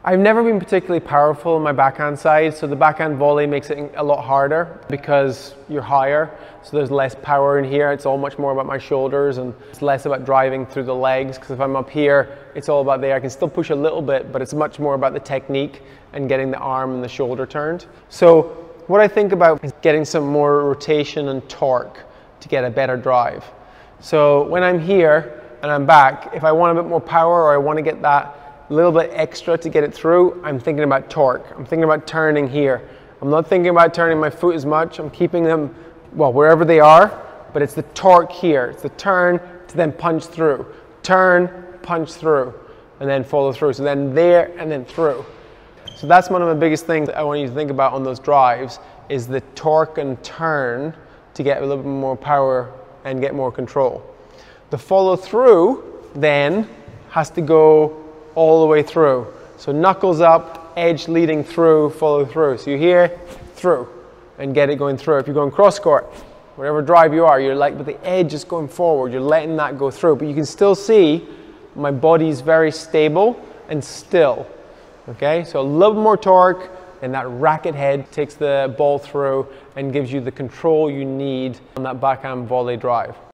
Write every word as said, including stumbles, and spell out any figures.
I've never been particularly powerful on my backhand side, so the backhand volley makes it a lot harder because you're higher, so there's less power in here. It's all much more about my shoulders and it's less about driving through the legs, because if I'm up here, it's all about there. I can still push a little bit, but it's much more about the technique and getting the arm and the shoulder turned. So what I think about is getting some more rotation and torque to get a better drive. So when I'm here and I'm back, if I want a bit more power or I want to get that a little bit extra to get it through, I'm thinking about torque. I'm thinking about turning here. I'm not thinking about turning my foot as much. I'm keeping them, well, wherever they are, but it's the torque here. It's the turn to then punch through. Turn, punch through, and then follow through. So then there and then through. So that's one of the biggest things I want you to think about on those drives, is the torque and turn to get a little bit more power and get more control. The follow through then has to go all the way through. So knuckles up, edge leading through, follow through. So you're here, through, and get it going through. If you're going cross court, whatever drive you are, you're like, but the edge is going forward, you're letting that go through. But you can still see my body's very stable and still. Okay, so a little more torque, and that racket head takes the ball through and gives you the control you need on that backhand volley drive.